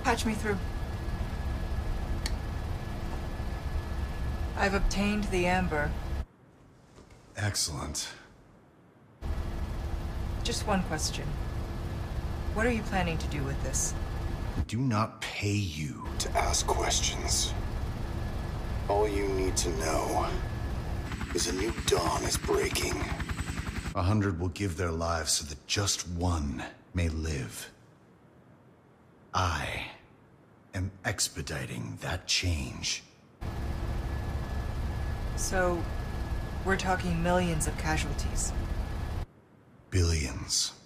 Patch me through. I've obtained the amber. Excellent. Just one question. What are you planning to do with this? We do not pay you. To ask questions. All you need to know is a new dawn is breaking. 100 will give their lives so that just one may live. I am expediting that change. So, we're talking millions of casualties. Billions.